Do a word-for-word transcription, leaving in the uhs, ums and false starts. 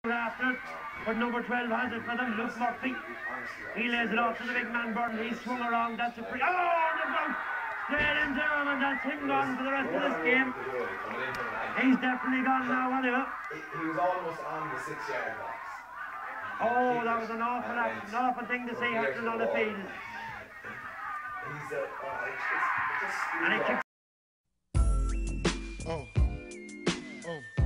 after it, but number twelve has it for them, Luke Murphy. He lays it off to the big man Burton. He's swung around. That's a free. Oh, and the bloke straight into him, and that's him gone for the rest of this game. He's definitely gone now, anyway. He was almost on the six-yard box. Oh, that was an awful, an awful thing to see happening on the field. He's a, uh, it's, it's just, and it Oh. Oh.